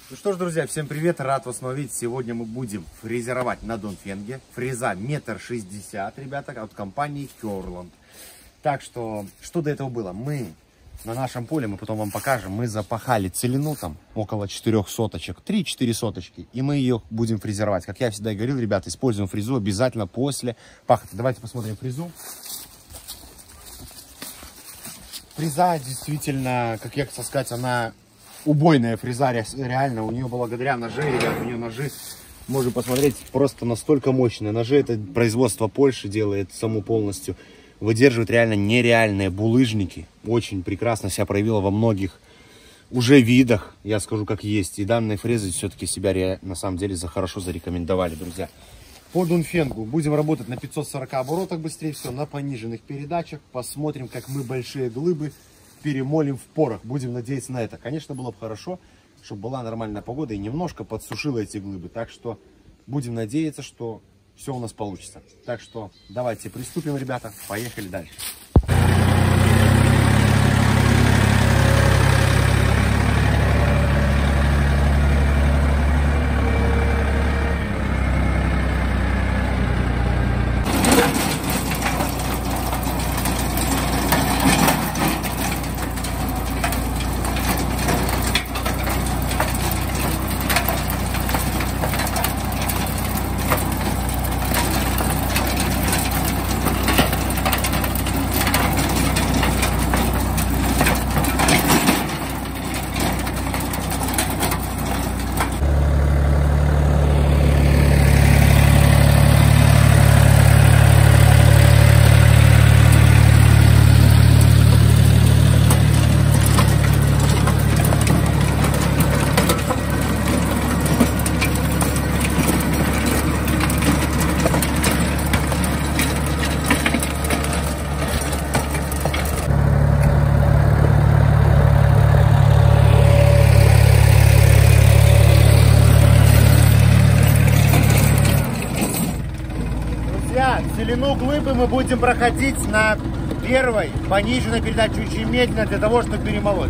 Ну что ж, друзья, всем привет, рад вас снова видеть. Сегодня мы будем фрезеровать на Донфенге. Фреза 1,60 м, ребята, от компании Curland. Так что до этого было? Мы на нашем поле, мы потом вам покажем, мы запахали целину там около 4 соточек, 3-4 соточки. И мы ее будем фрезеровать. Как я всегда и говорил, ребята, используем фрезу обязательно после пахоты. Давайте посмотрим фрезу. Фреза действительно, как я хотел сказать, она убойная фреза, реально. У нее благодаря ножи, ребят, у нее ножи, можно посмотреть, просто настолько мощные. Ножи это производство Польши делает саму полностью. Выдерживает реально нереальные булыжники. Очень прекрасно себя проявила во многих уже видах, я скажу как есть. И данные фрезы все-таки себя на самом деле хорошо зарекомендовали, друзья. По Донфенгу будем работать на 540 оборотах быстрее всего, на пониженных передачах. Посмотрим, как мы большие глыбы перемолим в порох. Будем надеяться на это. Конечно, было бы хорошо, чтобы была нормальная погода и немножко подсушила эти глыбы. Так что будем надеяться, что все у нас получится. Так что давайте приступим, ребята. Поехали дальше. Целину глыбы мы будем проходить на первой пониженной передаче очень медленно, для того, чтобы перемолоть.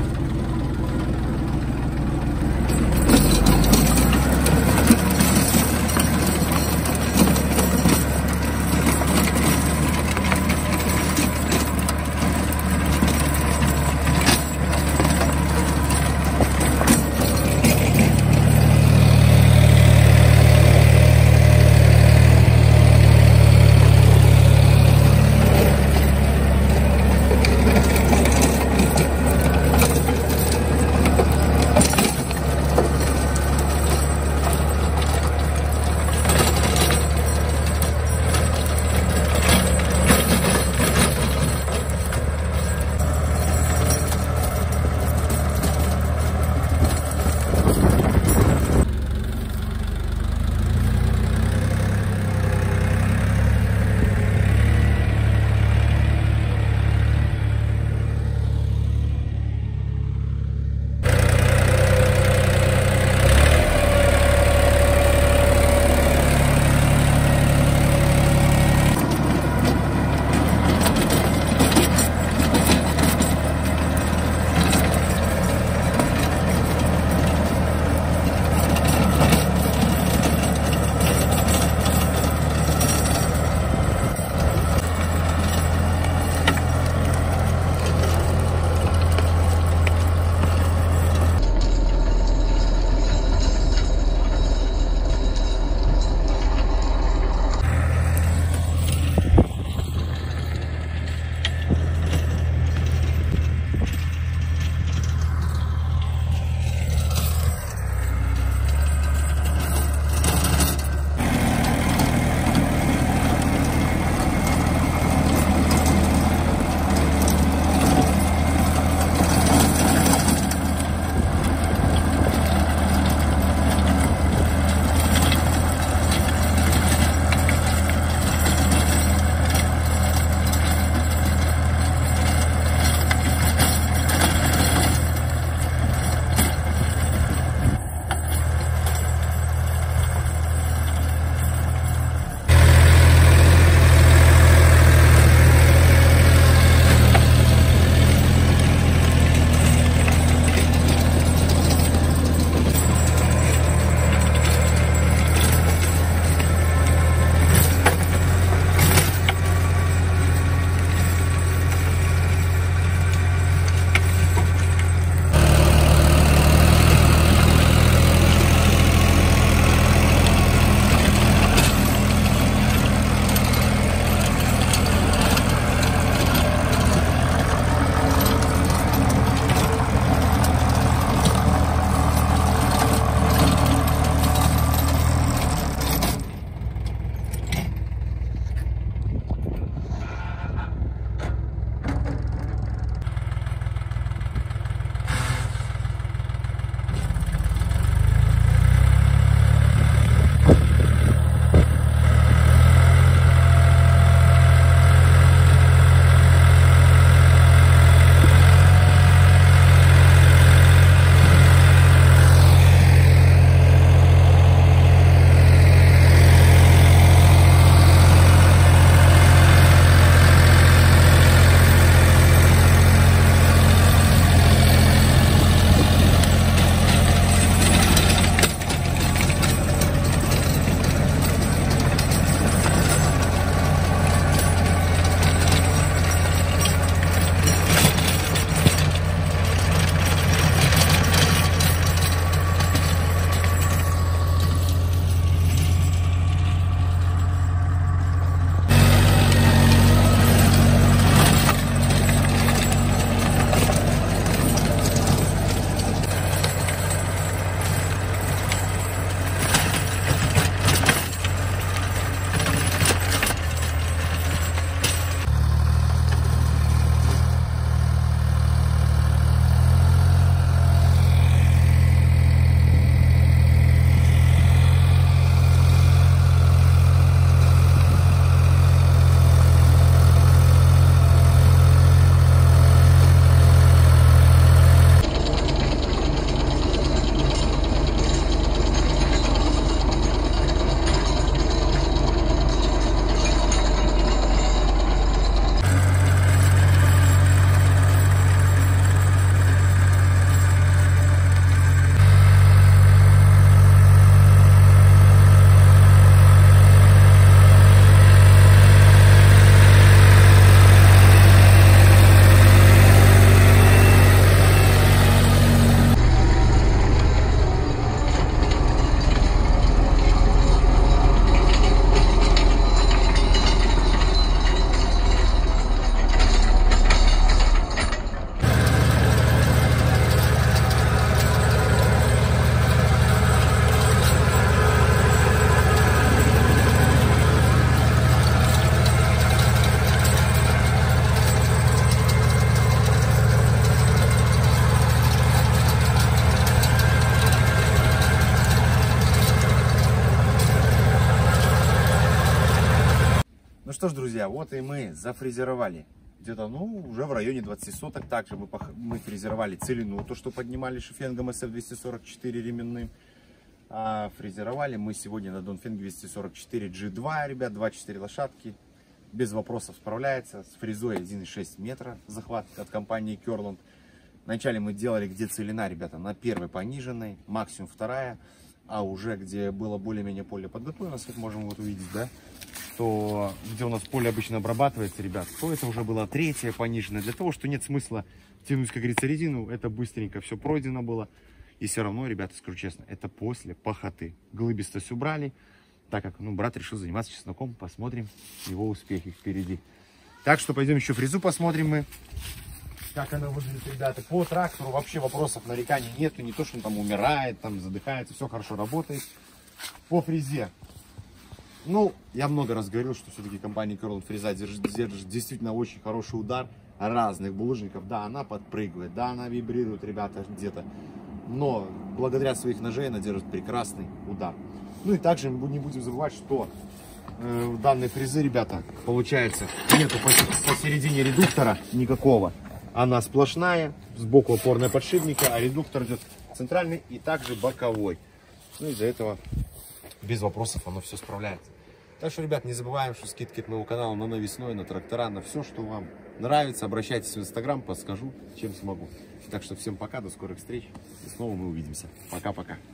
что ж, друзья, вот и мы зафрезеровали. Где-то, ну, уже в районе 20 соток. Также мы фрезеровали целину, то, что поднимали шифенгом SF244 ременным. А фрезеровали мы сегодня на Донфенге 244 G2, ребят, 2.4 лошадки. Без вопросов справляется. С фрезой 1,6 метра захват от компании Curland. Вначале мы делали, где целина, ребята, на первой пониженной, максимум вторая. А уже где было более-менее поле подготовлено, как можем вот увидеть, да, то где у нас поле обычно обрабатывается, ребят, то это уже была третья пониженная. Для того, что нет смысла тянуть, как говорится, резину, это быстренько все пройдено было. И все равно, ребята, скажу честно, это после пахоты. Глыбистость убрали, так как, ну, брат решил заниматься чесноком. Посмотрим его успехи впереди. Так что пойдем еще фрезу посмотрим мы. Как она выглядит, ребята. По трактору вообще вопросов, нареканий нету. Не то, что он там умирает, там задыхается. Все хорошо работает. По фрезе. Ну, я много раз говорил, что все-таки компания Curland фреза держит действительно очень хороший удар разных булыжников. Да, она подпрыгивает, да, она вибрирует, ребята, где-то. Но благодаря своих ножей она держит прекрасный удар. Ну и также мы не будем забывать, что данной фрезы, ребята, получается, нету посередине редуктора никакого. Она сплошная, сбоку опорная подшипника, а редуктор идет центральный и также боковой. Ну из-за этого без вопросов оно все справляется. Так что, ребят, не забываем, что скидки от моего канала на навесной, на трактора, на все, что вам нравится. Обращайтесь в Инстаграм, подскажу, чем смогу. Так что всем пока, до скорых встреч. И снова мы увидимся. Пока-пока.